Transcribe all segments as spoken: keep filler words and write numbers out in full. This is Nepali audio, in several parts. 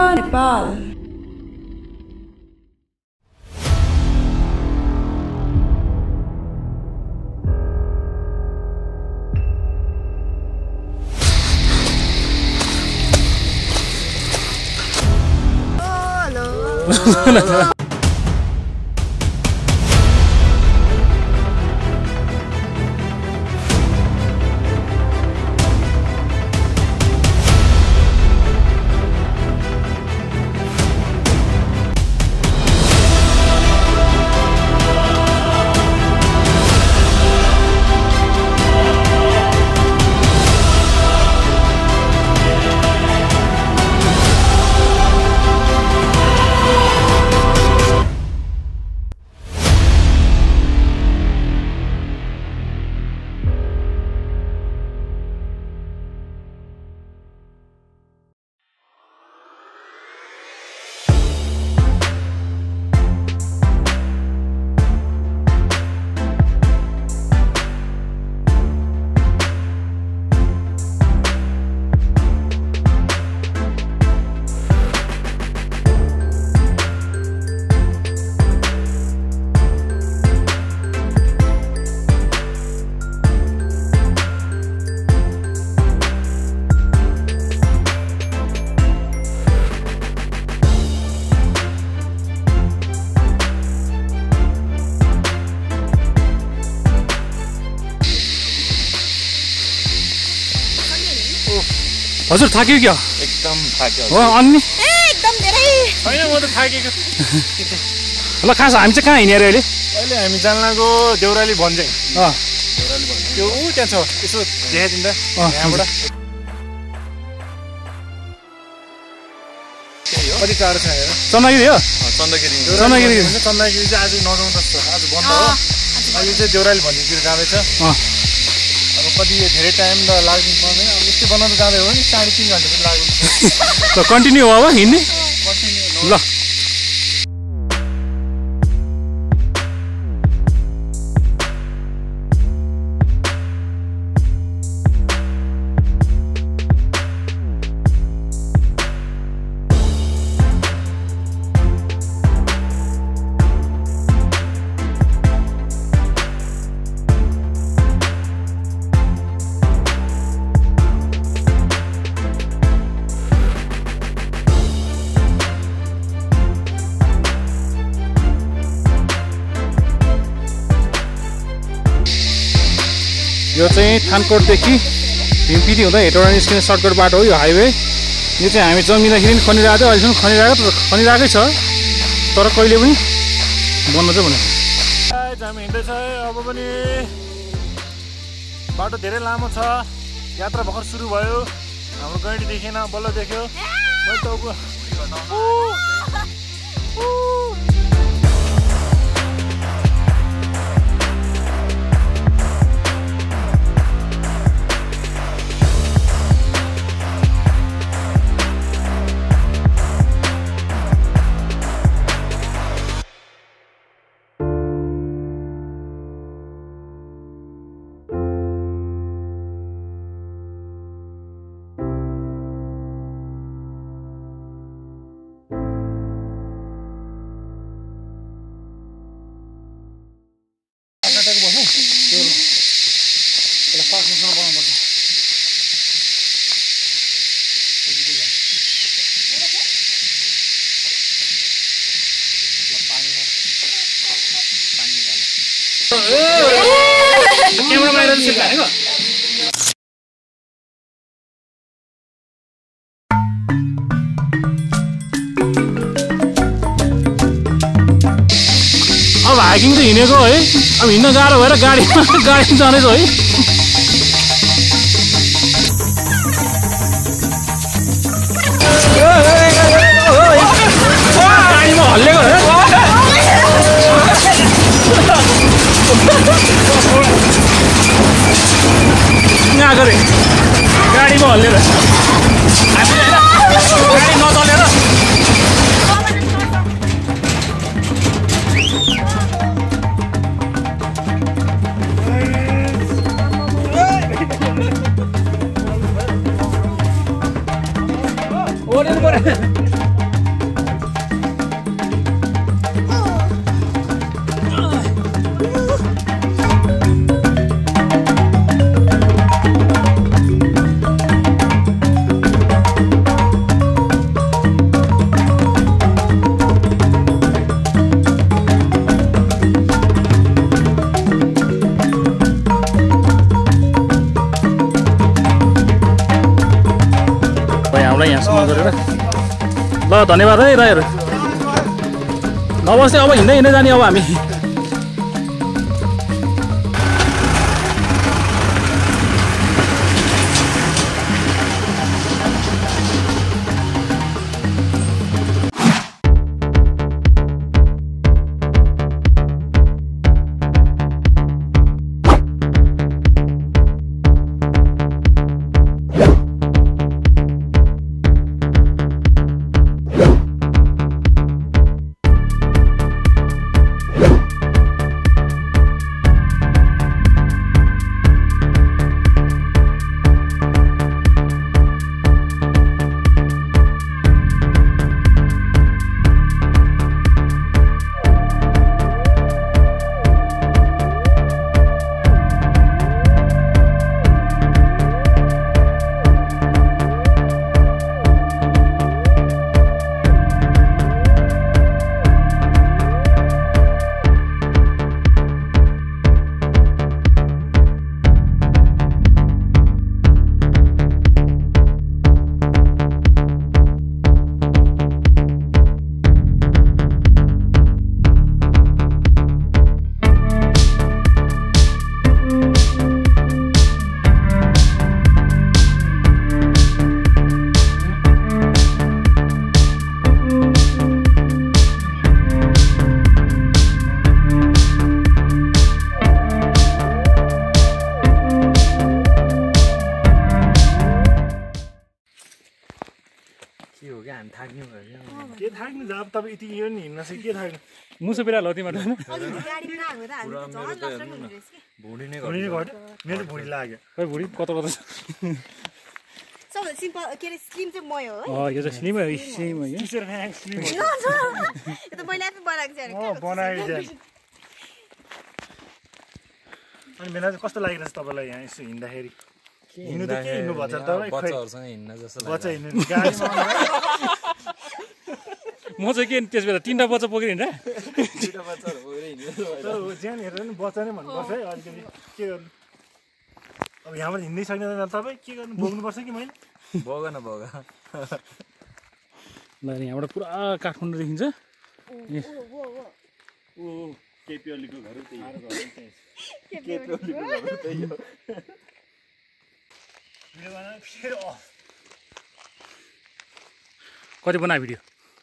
Nepal. Hello. हजुर थाक्यो क्या एकदम थाक्यो हो अनि ए एकदम धेरै हैन म त थाकेको ल खास हामी चाहिँ कहाँ हिँडेर अहिले अहिले हामी जान लागो देउराली भन्ज्याङ अ देउराली भन्ज्याङ त्यो उ त्यहाँ छ यसो देखाइदिनु त यहाँबाट कति टाढो छ हेर चन्दगिरी हो चन्दगिरी चन्दगिरी चन्दगिरी चाहिँ आज नजाउँ जस्तो आज बन्द हो अहिले चाहिँ देउराली भन्ज्याङतिर जाँदैछ अ अब कति धेरै टाइम त लाग्नु पर्दैन अब यस्तै बनाउनु जाँदै हो नि साढे तिन घन्टा चाहिँ लाग्छ त कन्टिन्यू हो अब हिँड्ने कन्टिन्यू ल यो चाहिँ थानकोटदेखि हिमपिटी हुँदा हेटौँडा निस्किने सर्टकट बाटो हो यो हाइवे यो चाहिँ हामी जन्मिँदाखेरि पनि खनिरहेको थियो अहिलेसम्म खनिरहेको खनिरहेकै छ तर कहिले पनि बन्द चाहिँ भनेको हामी हिँड्दैछ अब पनि बाटो धेरै लामो छ यात्रा भर्खर सुरु भयो हाम्रो गैँडी देखेन बल्ल देख्यो मैले त क्यामेरा बाहिर सेट हानेको अब हाइकिङ त हिँडेको है अब हिँड्न गाह्रो भएर गाडीमा गाडी जाँदैछ है गाडीमा हल्लेको यहाँ गरे गाडीमा हल्लेर हामी गाडी नचलेर ओरेर परे गरेर ल धन्यवाद है राईहरू नबस्ने अब हिँड्दै हिँड्दै जाने अब हामी के थाक्नु जब तपाईँ यति यो नि हिँड्न चाहिँ के थाक्नु मुसो बिरा ल तिमीहरू भुँडी नै घट्यो मेरो भुँडी लाग्यो खै भुँडी कता कता छ सिम्पल के अरे स्लिम चाहिँ म हो अँ यो चाहिँ स्लिम है स्लिम है स्लिम यो त मैले आफै बनाएको छु बनाएको छु अनि मेला चाहिँ कस्तो लागिरहेछ तपाईँलाई यहाँ यसो हिँड्दाखेरि हिँड्नु त के हिँड्नु भन्छ तपाईँ बच्चाहरूसँग हिँड्न जस्तो लाग्छ बच्चा हिँड्नु गाडीमा म चाहिँ के त्यस बेला तिनवटा बच्चा बोकेर हिँड्दा दुईटा बच्चाहरू बोकेर हिँड्नु तर ज्यान हेरेर नि बच्चा नै भन्नुपर्छ है अलिकति के गर्नु अब यहाँबाट हिँड्नै सक्दैन तपाईँ के गर्नु बोक्नुपर्छ कि मैले भोग न भोग ल यहाँबाट पुरा काठमाडौँ देखिन्छ ऊ केपी ओलीको घर त्यही केपी ओलीको घर त्यही हो कति बनायो भिडियो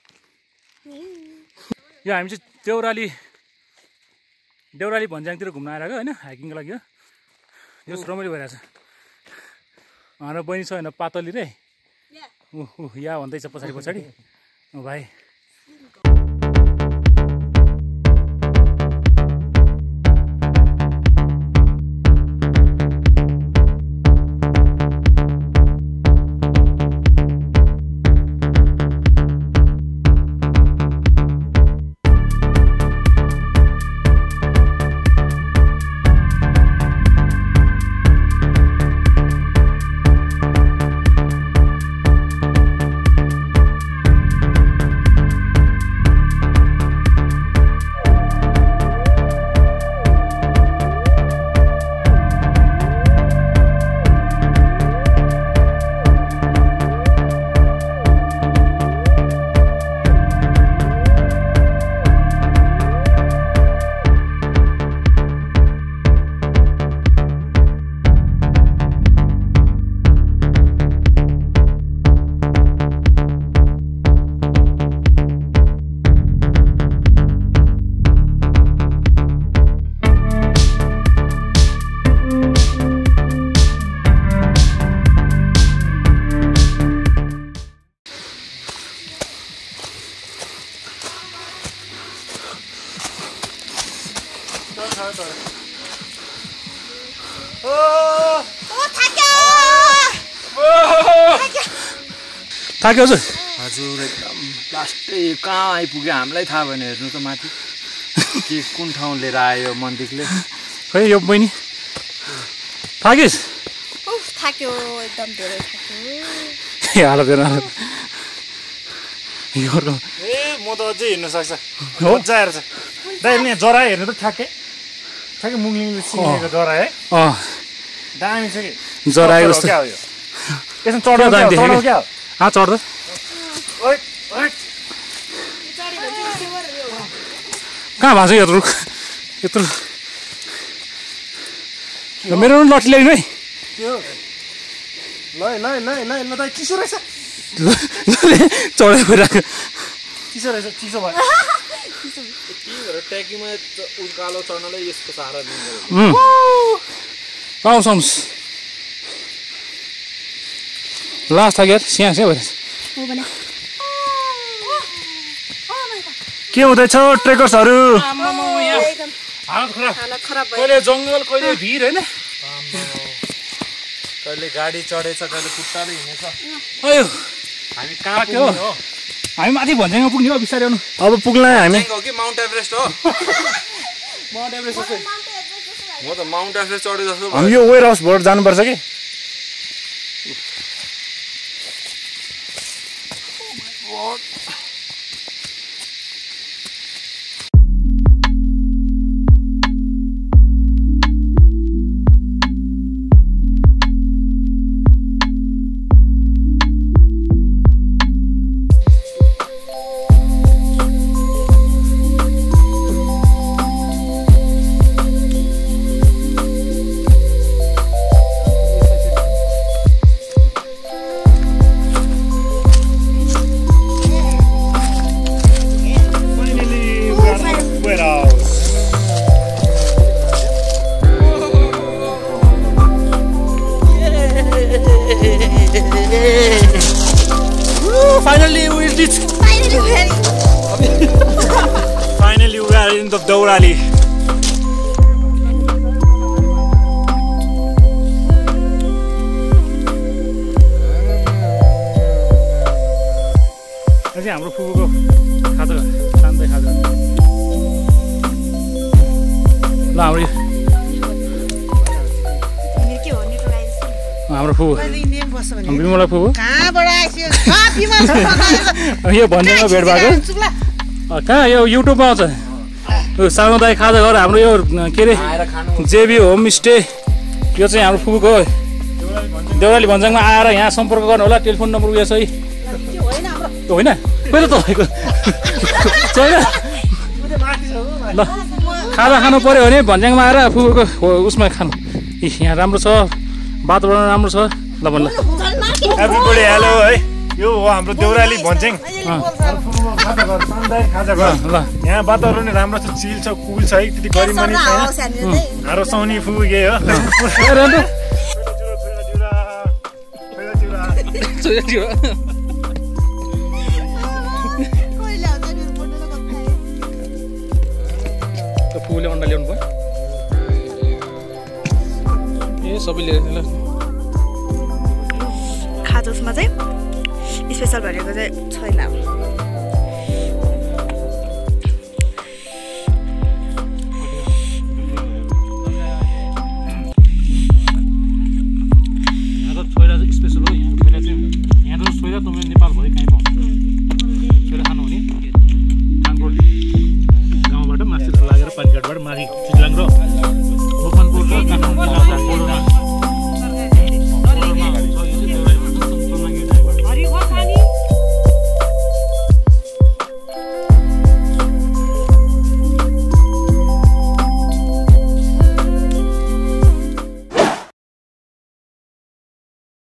यो हामी चाहिँ देउराली देउराली भन्ज्याङतिर घुम्न आएर होइन हाइकिङको लागि हो यो रमाइलो भइरहेछ र बहिनी छ होइन पातली रे ऊ ऊ या भन्दैछ पछाडि पछाडि भाइ थाक्यो हजुर हजुर एकदम लास्टै कहाँ आइपुग्यो हामीलाई थाहा भएन हेर्नु त माथि के कुन ठाउँ लिएर आयो मन्दिरले खै यो बहिनी थाकिस् थाक्यो एकदम धेरै थाक्यो ए हाल फेर यो ए म त अझै हिँड्न सक्छ मजा आएर छ दाइ नि जरा हेर्नु त ठ्याक्कै ठ्याक्कै मुङलिङले सिनेको जरा है अँ दामी छ कि जरा आएको जस्तो यसमा चढ्नु क्या अँ चढ्दा कहाँ भएको छ यत्रो यत्रो मेरो पनि लट्ठी ल्याइनु है ल ल ल ल ल त चिसो रहेछ चढाइ भइरहेको चिसो रहेछ चिसो भयो ट्याकीमा उकालो चढ्नलाई यसको सहारा दिन्छ आउँछ आउँछ लास्ट थाक्यो स्याहाँ स्याहाँ भइरहेछ के हुँदैछ ट्रेकर्सहरू कहिले जङ्गल कहिले भिर होइन कहिले गाडी चढेछ कहिले खुट्टाले हिँडेछ अयो हामी कहाँ के हो हामी माथि भन्ज्याङमा पुग्ने हो बिस्तारै आउनु अब पुग्ला हामी हो कि माउन्ट एभरेस्ट हो माउन्ट एभरेस्ट जस्तै म त माउन्ट एभरेस्ट चढे जस्तो हामी यो वेयर हाउसबाट जानुपर्छ कि Finally we reached. Finally we are Finally we are in the Deurali. अझै हाम्रो फुपूको खाजा शान्तै खाजा ल हाम्रो के हो निटोलाइजेसन हाम्रो फुपू इन्डियन बस्छ भने विमला फुपू कहाँबाट आइसक्यो कफीमा यो भन्ज्याङमा भेट भएको कहाँ यो युट्युबमा आउँछ यो सामुदायिक खाजा घर हाम्रो यो के अरे जेबी होमस्टे यो चाहिँ हाम्रो फुपूको हो देउराली भन्ज्याङमा आएर यहाँ सम्पर्क गर्नु होला टेलिफोन नम्बर उयो छ है होइन कहिले तपाईँको छैन ल खाजा खानु पऱ्यो भने भन्ज्याङमा आएर फुपूको उसमा खानु यहाँ राम्रो छ वातावरण राम्रो छ ल भन्नु एभ्रीबडी हेलो है यो हो हाम्रो देउराली भन्ज्याङ सामुदायिक खाजा घर ल यहाँ वातावरण राम्रो छ चिल छ कुल छ है त्यति गरिब पनि छैन हाम्रो सौनी फुगे हो फुले अन्डा ल्याउनु भयो ए सबै लिएर ल खाजोसमा चाहिँ स्पेसल भनेको चाहिँ छैन